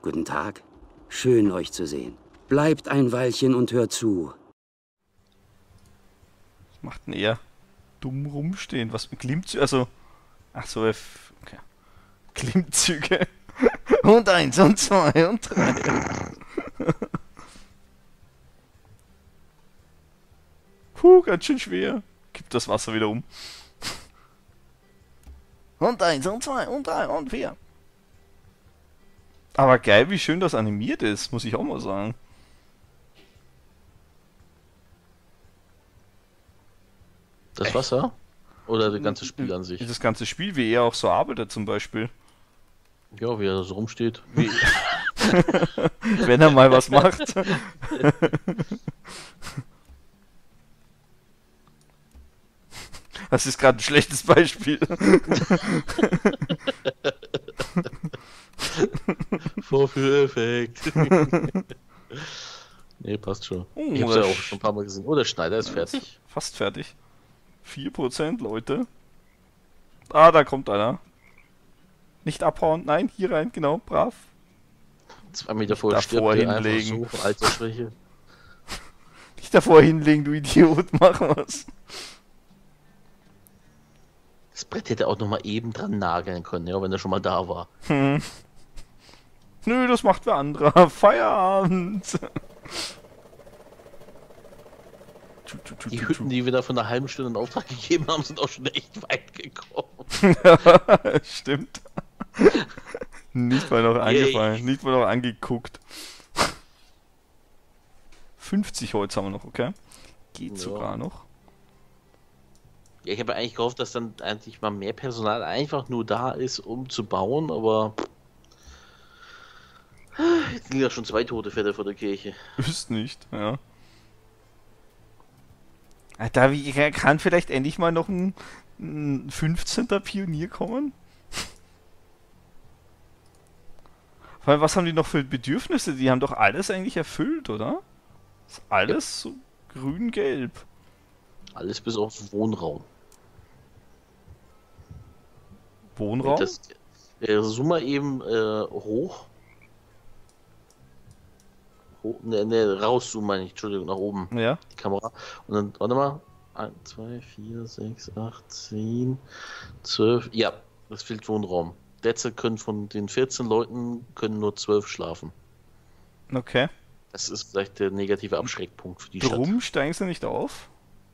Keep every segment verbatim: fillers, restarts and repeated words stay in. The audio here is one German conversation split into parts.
Guten Tag. Schön, euch zu sehen. Bleibt ein Weilchen und hört zu. Was macht denn er? Dumm rumstehen. Was mit Klimmzüge? Also. Ach so, F. Okay. Klimmzüge. Und eins und zwei und drei. Puh, ganz schön schwer. Gib das Wasser wieder um. Und eins und zwei und drei und vier. Aber geil, wie schön das animiert ist, muss ich auch mal sagen. Das Wasser? Oder das ganze Spiel an sich? Das ganze Spiel, wie er auch so arbeitet zum Beispiel. Ja, wie er so rumsteht. Wie Wenn er mal was macht. Das ist gerade ein schlechtes Beispiel. Vorführeffekt. Nee, passt schon. Oh, Ich hab's ja das auch schon ein paar Mal gesehen. Oh, der Schneider ist fertig. Fast fertig. vier Prozent, Leute. Ah, da kommt einer. Nicht abhauen. Nein, hier rein, genau, brav. Zwei Meter vorher davor stirbt er einfach hinlegen. so, Altersschwäche. Nicht davor hinlegen, du Idiot, mach was. Das Brett hätte auch noch mal eben dran nageln können, ja, wenn er schon mal da war. Hm. Nö, das macht wer anderer. Feierabend. Die Hütten, die wir da von einer halben Stunde in Auftrag gegeben haben, sind auch schon echt weit gekommen. Stimmt. Nicht mal noch angefallen, nicht mal noch angeguckt. fünfzig Holz haben wir noch, okay? Geht Ja. sogar noch. Ja, ich habe eigentlich gehofft, dass dann eigentlich mal mehr Personal einfach nur da ist, um zu bauen, aber jetzt liegen ja schon zwei tote Pferde vor der Kirche. Ist nicht, ja. Da wie, kann vielleicht endlich mal noch ein, ein fünfzehnter Pionier kommen? Weil was haben die noch für Bedürfnisse? Die haben doch alles eigentlich erfüllt, oder? Ist alles so grün-gelb. Alles bis auf Wohnraum. Wohnraum? Das, äh, zoom mal eben äh, hoch. Hoch ne, ne, raus zoom mal nicht, Entschuldigung, nach oben. Ja. Die Kamera. Und dann, warte mal. eins, zwei, vier, sechs, acht, zehn, zwölf. Ja, das fehlt Wohnraum. Derzeit können von den vierzehn Leuten können nur zwölf schlafen. Okay. Das ist vielleicht der negative Abschreckpunkt für die Stadt. Warum steigen sie nicht auf?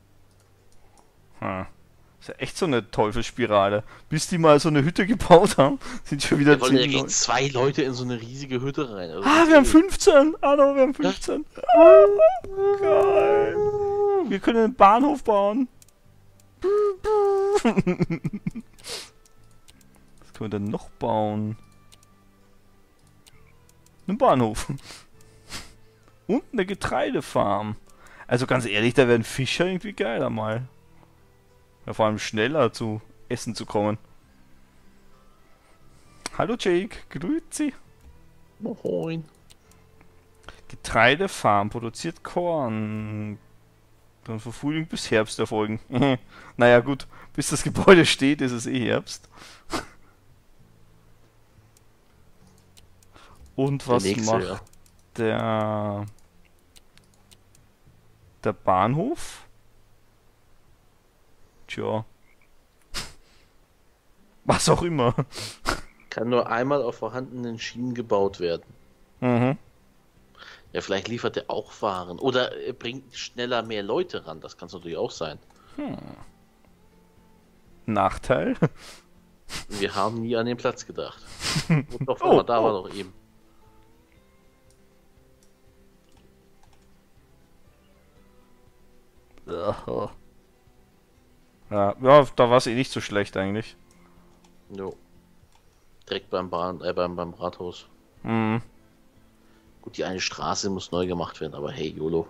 Hm. Ist ja echt so eine Teufelsspirale. Bis die mal so eine Hütte gebaut haben, sind schon wieder Wir wollen ja zehn gehen Leute. zwei Leute in so eine riesige Hütte rein. Also Ah, wir haben fünfzehn! Ah, no, wir haben fünfzehn! Ah, geil! Wir können einen Bahnhof bauen! Was können wir denn noch bauen? Einen Bahnhof. Und eine Getreidefarm. Also ganz ehrlich, da wäre ein Fischer irgendwie geiler mal. Ja, vor allem schneller zu Essen zu kommen. Hallo Jake, grüezi. Moin. Getreidefarm produziert Korn. Dann von Frühling bis Herbst erfolgen. Naja gut, bis das Gebäude steht, ist es eh Herbst. Und was nächste, macht ja. der der Bahnhof? Tja. Was auch immer. Kann nur einmal auf vorhandenen Schienen gebaut werden. Mhm. Ja, vielleicht liefert er auch Waren. Oder er bringt schneller mehr Leute ran. Das kann es natürlich auch sein. Hm. Nachteil? Wir haben nie an den Platz gedacht. Und doch, Oh, da oh. war doch eben. Ja, ja, da war es eh nicht so schlecht eigentlich. Jo. Direkt beim Bahn, äh, beim, beim Rathaus. Mhm. Gut, die eine Straße muss neu gemacht werden, aber hey, YOLO.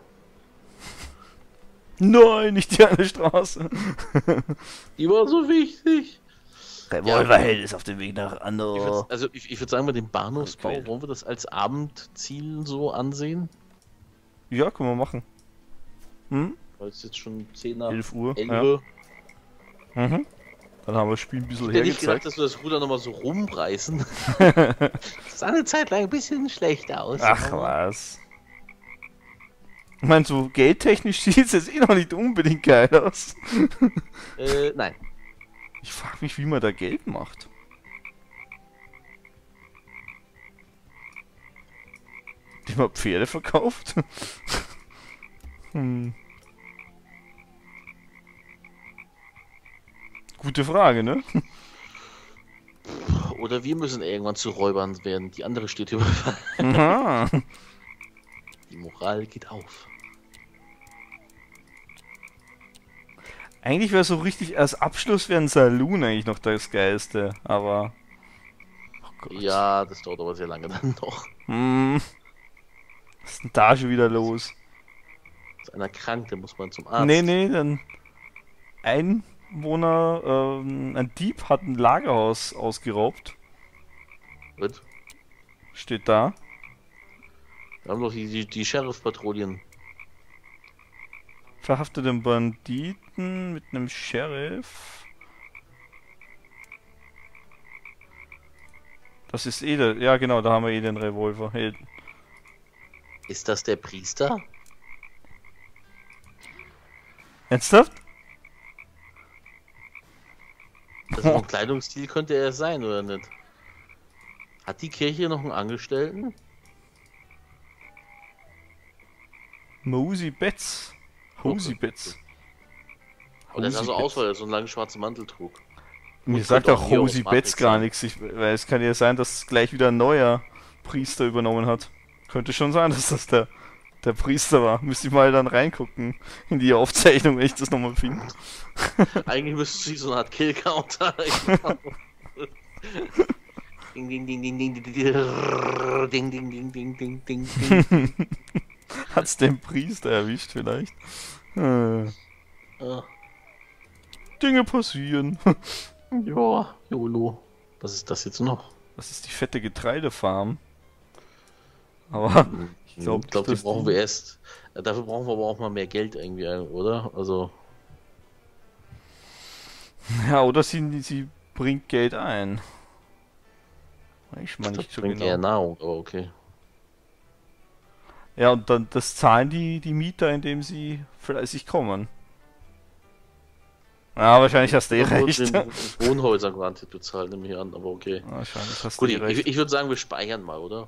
Nein, nicht die eine Straße. Die war so wichtig. Revolverheld ist auf dem Weg nach Ich Andor. würd, also ich, ich würde sagen, bei dem Bahnhofsbau, Okay. wollen wir das als Abendziel so ansehen? Ja, können wir machen. Hm? Weil es jetzt schon zehn nach elf Uhr. elf Ja. Uhr. Mhm. Dann haben wir das Spiel ein bisschen Ich hätte nicht gedacht, hergezeigt. dass wir das Ruder nochmal so rumreißen. Das sah eine Zeit lang ein bisschen schlecht aus. Ach aber- was. Ich meine, so geldtechnisch sieht es jetzt eh noch nicht unbedingt geil aus. Äh, nein. Ich frage mich, wie man da Geld macht. Die man Pferde verkauft? hm. Gute Frage, ne? Oder wir müssen irgendwann zu Räubern werden. Die andere steht überfallen. Aha. Die Moral geht auf. Eigentlich wäre so richtig als Abschluss wäre ein Saloon eigentlich noch das Geilste, aber. Oh Gott. Ja, das dauert aber sehr lange dann noch. Hm. Was ist denn da schon wieder los? Ist einer krank, der muss man zum Arzt. Nee, nee, dann. Einwohner, ähm, ein Dieb hat ein Lagerhaus ausgeraubt. Gut. Steht da. Wir haben doch die, die, die Sheriff-Patrouillen. Verhafteten Banditen mit einem Sheriff. Das ist eh der. Ja, genau, da haben wir eh den Revolver. Hey, Ist das der Priester? ernsthaft? Also ein Kleidungsstil könnte er sein, oder nicht? Hat die Kirche noch einen Angestellten? Mosey Betts. Hosey Betts. Oder sah Hosey so Betts. aus, weil er so einen langen schwarzen Mantel trug. Mir Gut, sagt könnte auch auch hier Hosey aus Matrix Betts gar sein. nichts, ich, weil es kann ja sein, dass gleich wieder ein neuer Priester übernommen hat. Könnte schon sein, dass das der, der Priester war. Müsste ich mal dann reingucken in die Aufzeichnung, wenn ich das nochmal finde. Eigentlich müsste sie so eine Art Kill-Counter. Ding, ding, ding, ding, ding, ding, ding, ding, ding, ding, ding, ding, ding. Hat's den Priester erwischt vielleicht? Äh, Ah, Dinge passieren. ja, YOLO. Was ist das jetzt noch? Das ist die fette Getreidefarm. Aber ich Ich glaube, glaube, die brauchen wir erst. äh, Dafür brauchen wir aber auch mal mehr Geld irgendwie, oder? Also, Ja, oder sie, sie bringt Geld ein. Ich meine das nicht so bringt eher genau. Nahrung, aber okay. Ja, und dann das zahlen die, die Mieter, indem sie fleißig kommen. Ja, wahrscheinlich hast du eh Da wurden recht. den Wohnhäusern garantiert bezahlt, nehme ich an, aber okay. Wahrscheinlich hast du Gut, eh ich, recht. ich würde sagen, wir speichern mal, oder?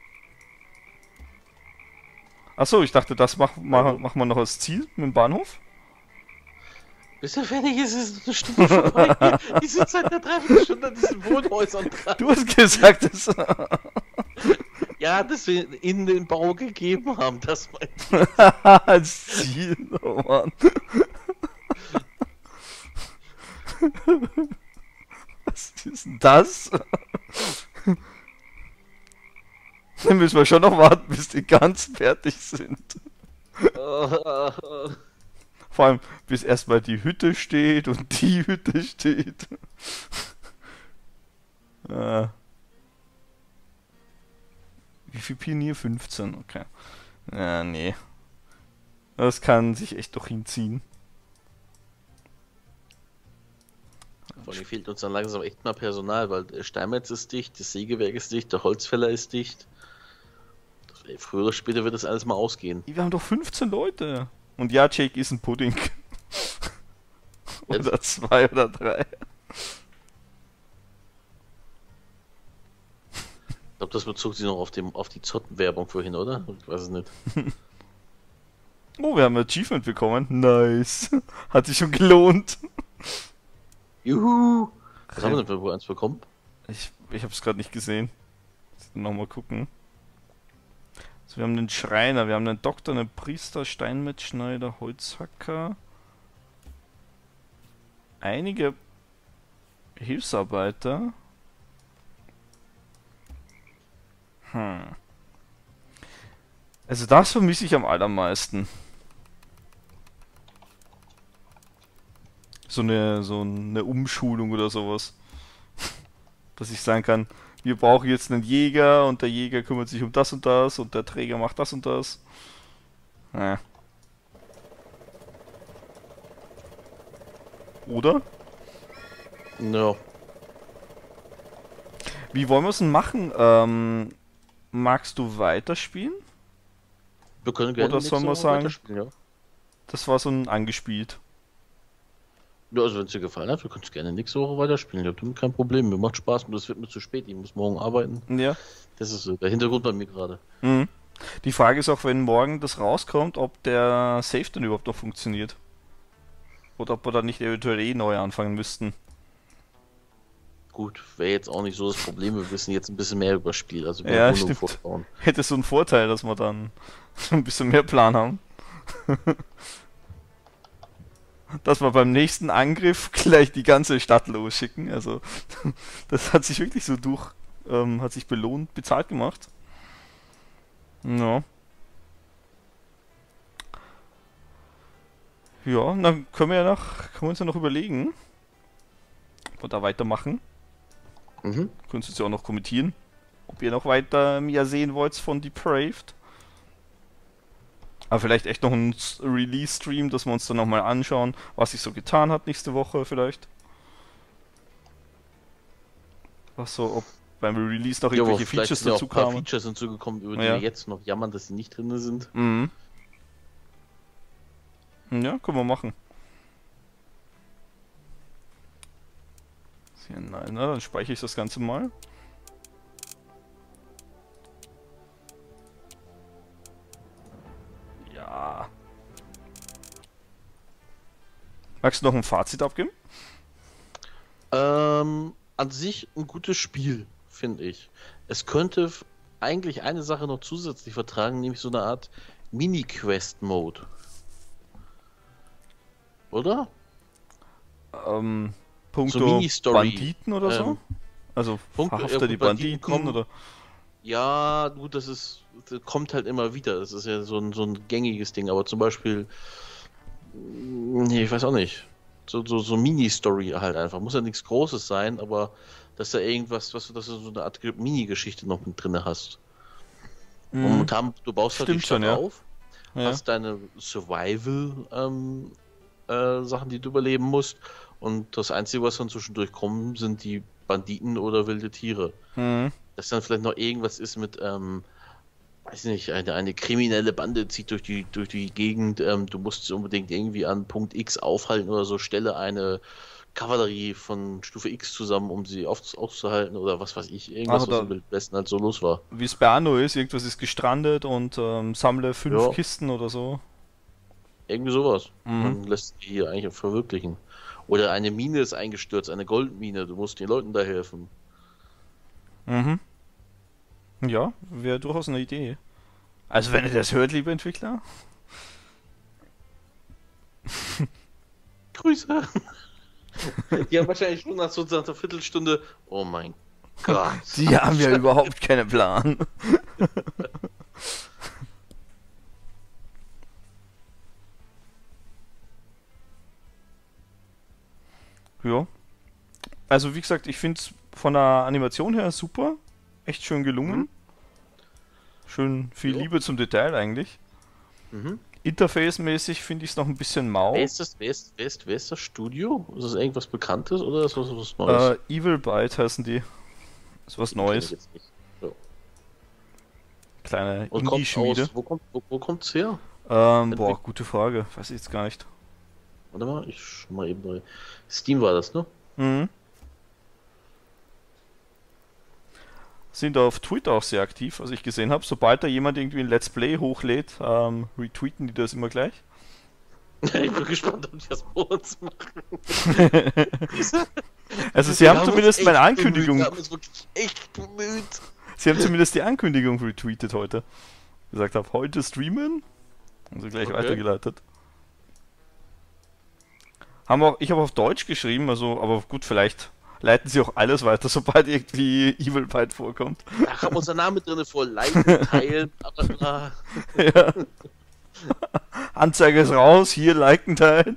Achso, ich dachte, das machen mach, mach wir noch als Ziel mit dem Bahnhof. Bis er fertig ist, ist eine Stunde vorbei. Die sind seit einer Dreiviertelstunde an diesen Wohnhäusern dran. Du hast gesagt, das. Ja, dass wir ihnen den Bau gegeben haben, das mein als Ziel, oh Mann. Was ist denn das? Dann müssen wir schon noch warten, bis die ganz fertig sind. Vor allem, bis erstmal die Hütte steht und die Hütte steht. äh. Wie viel Pionier? fünfzehn, okay. Ja, nee. Das kann sich echt doch hinziehen. Vor allem fehlt uns dann langsam echt mal Personal, weil der Steinmetz ist dicht, das Sägewerk ist dicht, der Holzfäller ist dicht. Das, früher oder später wird das alles mal ausgehen. Wir haben doch fünfzehn Leute. Und ja, Jake ist ein Pudding. Oder zwei oder drei. Ich glaube, das bezog sich noch auf, dem, auf die Zottenwerbung vorhin, oder? Ich weiß es nicht. Oh, wir haben ein Achievement bekommen. Nice. Hat sich schon gelohnt. Juhu! Was haben wir denn für eins bekommen? Ich, ich habe es gerade nicht gesehen. Nochmal gucken. Also wir haben den Schreiner, wir haben einen Doktor, einen Priester, Steinmetzschneider, Holzhacker. Einige Hilfsarbeiter. Hm. Also das vermisse ich am allermeisten. So eine, so eine Umschulung oder sowas. Dass ich sagen kann, wir brauchen jetzt einen Jäger und der Jäger kümmert sich um das und das und der Träger macht das und das. Ja. Oder? Ja. Wie wollen wir es denn machen? Ähm, magst du weiterspielen? Wir können gerne Oder sollen wir nächste Woche sagen, weiterspielen, ja. das war so ein angespielt? Ja, also wenn es dir gefallen hat, wir können es gerne nächste Woche weiterspielen. Ich habe damit kein Problem. Mir macht Spaß, nur das wird mir zu spät. Ich muss morgen arbeiten. Ja. Das ist so der Hintergrund bei mir gerade. Mhm. Die Frage ist auch, wenn morgen das rauskommt, ob der Save dann überhaupt noch funktioniert. Oder ob wir dann nicht eventuell eh neu anfangen müssten. Gut, wäre jetzt auch nicht so das Problem. Wir wissen jetzt ein bisschen mehr über das Spiel. Also wir Ja, wollen nur stimmt. vorbauen. Hätte so einen Vorteil, dass wir dann ein bisschen mehr Plan haben. Dass wir beim nächsten Angriff gleich die ganze Stadt losschicken. Also, das hat sich wirklich so durch, ähm, hat sich belohnt, bezahlt gemacht. Ja. Ja, dann können wir ja noch, können wir uns ja noch überlegen, ob wir da weitermachen. Mhm. Könnt ihr jetzt ja auch noch kommentieren, ob ihr noch weiter mehr sehen wollt von Depraved. Aber vielleicht echt noch ein Release-Stream, dass wir uns dann nochmal anschauen, was sich so getan hat nächste Woche vielleicht. Was so, ob beim Release noch Ja, aber irgendwelche vielleicht Features sind ja auch dazu ein paar kamen. Features hinzugekommen, über die Ja. wir jetzt noch jammern, dass sie nicht drin sind. Mhm. Ja, können wir machen. Sehr nein, na, dann speichere ich das Ganze mal. Ja. Magst du noch ein Fazit abgeben? Ähm, an sich ein gutes Spiel, finde ich. Es könnte f- eigentlich eine Sache noch zusätzlich vertragen, nämlich so eine Art Mini-Quest-Mode. Oder? Ähm, Punkto Mini-Story. Banditen oder so? Ähm, Also Punkte- verhafte ja, die gut, Banditen Banditen kommen- oder? Ja, gut, das ist, das kommt halt immer wieder. Das ist ja so ein, so ein gängiges Ding, aber zum Beispiel, mm, nee, ich weiß auch nicht. So, so, so Mini-Story halt einfach. Muss ja nichts Großes sein, aber dass da irgendwas, was du, dass du so eine Art Ge- Mini-Geschichte noch mit drin hast. Mhm. Momentan, du baust halt die Stimmt Stadt schon, ja. auf, Ja. hast deine Survival-Sachen, äh, Sachen, die du überleben musst, und das Einzige, was dann zwischendurch kommen, sind die Banditen oder wilde Tiere. Mhm. Dass dann vielleicht noch irgendwas ist mit, ähm, weiß nicht, eine, eine kriminelle Bande zieht durch die, durch die Gegend, ähm, du musst sie unbedingt irgendwie an Punkt X aufhalten oder so, stelle eine Kavallerie von Stufe X zusammen, um sie auf, aufzuhalten oder was weiß ich, irgendwas, Ach, was da- im Wilden Westen halt so los war. Wie es bei Anno ist, irgendwas ist gestrandet und ähm, sammle fünf Ja. Kisten oder so. Irgendwie sowas. Mhm. Man lässt die hier eigentlich verwirklichen. Oder eine Mine ist eingestürzt, eine Goldmine, du musst den Leuten da helfen. Mhm. Ja, wäre durchaus eine Idee. Also wenn ihr das hört, liebe Entwickler. Grüße! Die haben wahrscheinlich schon nach so einer Viertelstunde, oh mein Gott. Die haben ja überhaupt keinen Plan. Ja. Also wie gesagt, ich finde es von der Animation her super. Echt schön gelungen. Mhm. Schön viel Ja. Liebe zum Detail eigentlich. Mhm. Interface-mäßig finde ich es noch ein bisschen mau. Wer ist das, wer ist, wer ist, wer ist das Studio? Ist das irgendwas Bekanntes oder ist das was Neues? Äh, Evil Byte heißen die. Ist was Kenn ich Neues. jetzt nicht. So. Kleine Und kommt Indie-Schmiede. aus, wo kommt wo, wo kommt's her? Ähm, boah, gute Frage. Weiß ich jetzt gar nicht. Warte mal, ich schau mal eben bei Steam war das, ne? Mhm. Sind auf Twitter auch sehr aktiv, was ich gesehen habe. Sobald da jemand irgendwie ein Let's Play hochlädt, ähm, retweeten die das immer gleich. Ich bin gespannt, ob die das bei uns machen. Also sie Wir haben uns zumindest echt meine bemüht, Ankündigung, Wir haben uns wirklich echt bemüht. sie haben zumindest die Ankündigung retweetet heute. Gesagt habe, heute streamen. Und sie gleich Okay. weitergeleitet. Haben auch, ich habe auf Deutsch geschrieben, also, aber gut, vielleicht leiten sie auch alles weiter, sobald irgendwie Evil Byte vorkommt. Da haben unser Name drin vor, liken, teilen, bla bla bla. Ja. Anzeige ist raus, hier liken, teilen.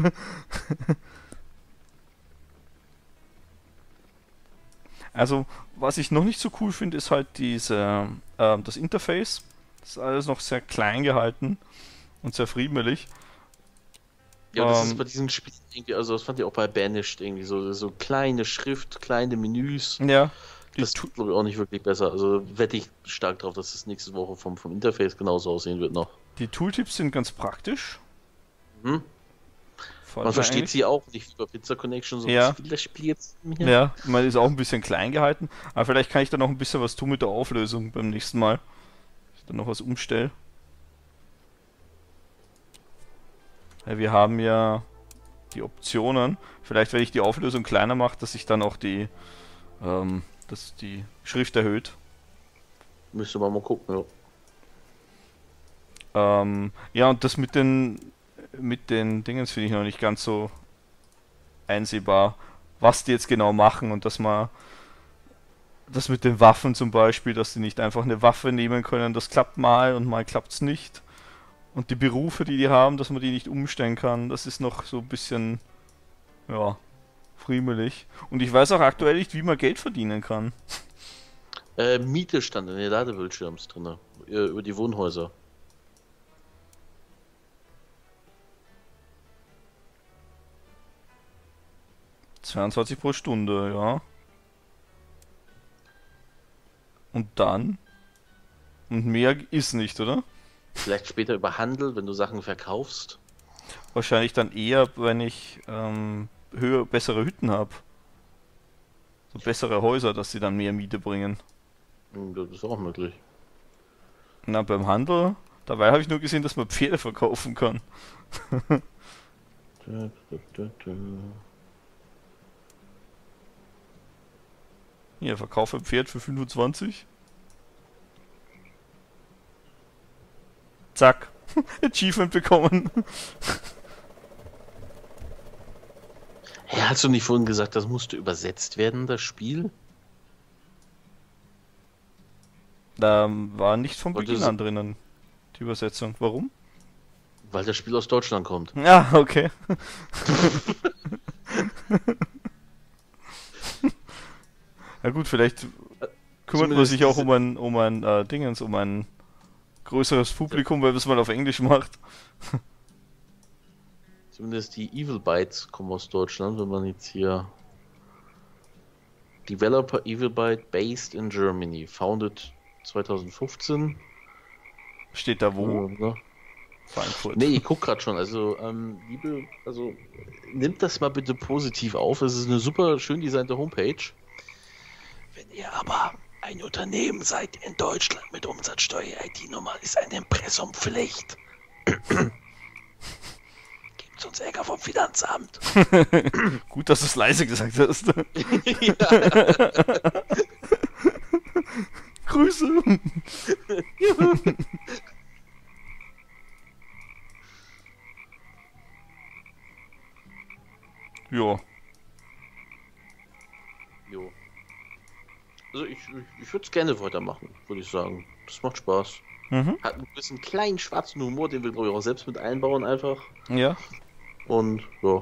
Also, was ich noch nicht so cool finde, ist halt diese, ähm, das Interface. Das ist alles noch sehr klein gehalten und sehr friemelig. Ja, das Ähm, ist bei diesen Spielen irgendwie, also das fand ich auch bei Banished irgendwie, so, so kleine Schrift, kleine Menüs. ja, die, Das tut, glaube ich, auch nicht wirklich besser. Also wette ich stark drauf, dass es nächste Woche vom, vom Interface genauso aussehen wird noch. die Tooltips sind ganz praktisch. Mhm. Gefällt Man mir versteht eigentlich. sie auch nicht über Pizza Connection, so Ja. was will das Spiel jetzt mir? Ja, ich meine, ist auch ein bisschen klein gehalten, aber vielleicht kann ich da noch ein bisschen was tun mit der Auflösung beim nächsten Mal. Ich dann noch was umstelle. Ja, wir haben ja die Optionen. Vielleicht, wenn ich die Auflösung kleiner mache, dass sich dann auch die, ähm, dass die Schrift erhöht. Müsste man mal gucken, ja. Ähm, ja, und das mit den mit den Dingens finde ich noch nicht ganz so einsehbar, was die jetzt genau machen und dass man das mit den Waffen zum Beispiel, dass die nicht einfach eine Waffe nehmen können, das klappt mal und mal klappt's nicht. Und die Berufe, die die haben, dass man die nicht umstellen kann, das ist noch so ein bisschen, ja, friemelig. Und ich weiß auch aktuell nicht, wie man Geld verdienen kann. Äh, Miete stand in den Ladebildschirms drin, äh, über die Wohnhäuser. zweiundzwanzig pro Stunde, ja. Und dann? Und mehr ist nicht, oder? Vielleicht später über Handel, wenn du Sachen verkaufst. Wahrscheinlich dann eher, wenn ich ähm, höher, bessere Hütten habe. So bessere Häuser, dass sie dann mehr Miete bringen. Hm, das ist auch möglich. Na, beim Handel, dabei habe ich nur gesehen, dass man Pferde verkaufen kann. Da, da, da, da. Hier, verkaufe ein Pferd für fünfundzwanzig. Zack. Achievement bekommen. Hey, hast du nicht vorhin gesagt, das musste übersetzt werden, das Spiel? Da war nicht von Wollte Beginn sie- an drinnen, die Übersetzung. Warum? Weil das Spiel aus Deutschland kommt. Ja, okay. Ja gut, vielleicht kümmert man Zumindest sich auch diese- um ein, um ein äh, Dingens, um ein größeres Publikum, weil man es mal auf Englisch macht. Zumindest die Evil Bytes kommen aus Deutschland, wenn man jetzt hier. Developer Evil Byte based in Germany, founded zwanzig fünfzehn. Steht da wo? Ja, ne? Frankfurt. Nee, ich guck gerade schon. Also, ähm, liebe, also nimmt das mal bitte positiv auf. Es ist eine super schön designte Homepage. Wenn ihr aber ein Unternehmen seid in Deutschland mit Umsatzsteuer-I T-Nummer, ist ein Impressum Pflicht. Gebt uns Ärger vom Finanzamt. Gut, dass du es leise gesagt hast. Grüße. Ja. Jo. Also ich, ich, ich würde es gerne weitermachen, würde ich sagen. Das macht Spaß. Mhm. Hat ein bisschen kleinen schwarzen Humor, den wir glaube ich auch selbst mit einbauen einfach. Ja. Und ja.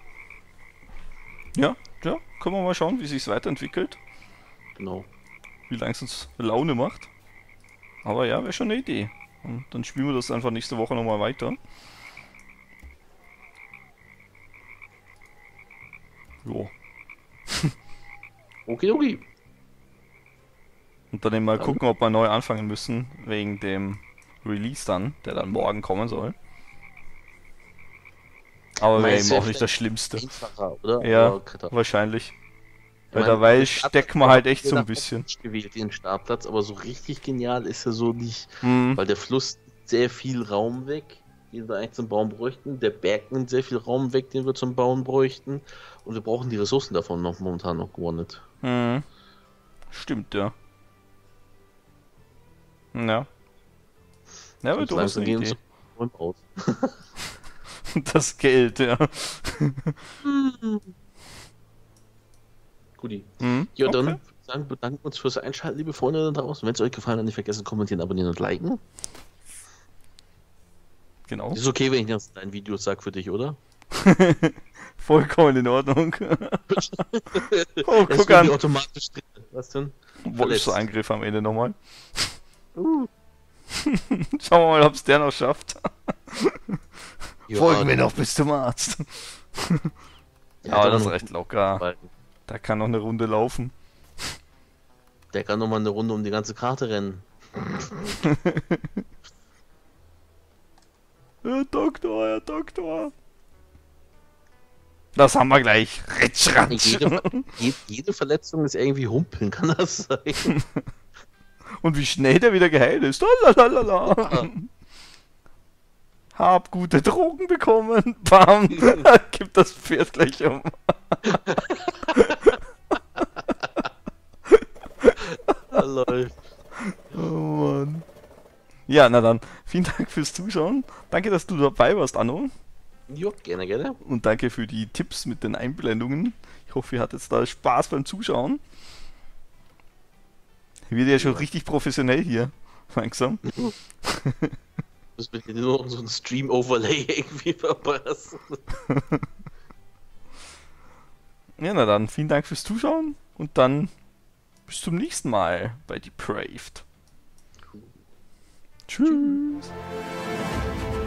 Ja, ja. Können wir mal schauen, wie sich's weiterentwickelt. Genau. Wie lange es uns Laune macht. Aber ja, wäre schon eine Idee. Und dann spielen wir das einfach nächste Woche nochmal weiter. Jo. Okay, okay. Und dann eben mal Dann- gucken, ob wir neu anfangen müssen, wegen dem Release dann, der dann morgen kommen soll. Aber wäre Meinst eben du auch ja nicht das Schlimmste. Einfacher, oder? Ja, Aber Kritter. wahrscheinlich. Ich Weil meine, dabei der steckt Startplatz man halt echt war so ein jeder bisschen. gewählt den Startplatz, aber so richtig genial ist er so nicht, Hm, weil der Fluss nimmt sehr viel Raum weg, den wir eigentlich zum Bauen bräuchten. Der Berg nimmt sehr viel Raum weg, den wir zum Bauen bräuchten. Und wir brauchen die Ressourcen davon noch momentan noch gar nicht. hm. Stimmt, ja. Ja. Ja, aber Sonst du hast langsam eine gehen Idee. so und aus. Das Geld, ja. Guti. Hm, Ja, okay. dann würde ich sagen, bedanken wir uns fürs Einschalten, liebe Freunde da draußen. Wenn es euch gefallen hat, nicht vergessen, kommentieren, abonnieren und liken. Genau. Ist okay, wenn ich das in deinen Videos sage für dich, oder? Vollkommen in Ordnung. Oh, Es guck wird an. die automatisch drin. Was denn? Wolfseingriff am Ende nochmal. Uh. Schauen wir mal, ob es der noch schafft. Ja, Folgen wir noch bis zum Arzt. Ja, Aber doch das ist noch- recht locker. Da kann noch eine Runde laufen. Der kann noch mal eine Runde um die ganze Karte rennen. Herr Doktor, Herr Doktor. Das haben wir gleich. Ritsch, ratsch. Jede, je- jede Verletzung ist irgendwie Humpeln, kann das sein? Und wie schnell der wieder geheilt ist. Lalalala. Hab gute Drogen bekommen. Bam. Gib das Pferd gleich um. Ah, läuft. Oh Mann. Ja, na dann. Vielen Dank fürs Zuschauen. Danke, dass du dabei warst, Anno. Jo, gerne, gerne. Und danke für die Tipps mit den Einblendungen. Ich hoffe, ihr hattet da Spaß beim Zuschauen. Wird ja schon richtig professionell hier. Langsam. Das wird dir nur noch so ein Stream-Overlay irgendwie verpassen. Ja, na dann. Vielen Dank fürs Zuschauen. Und dann bis zum nächsten Mal bei Depraved. Tschüss.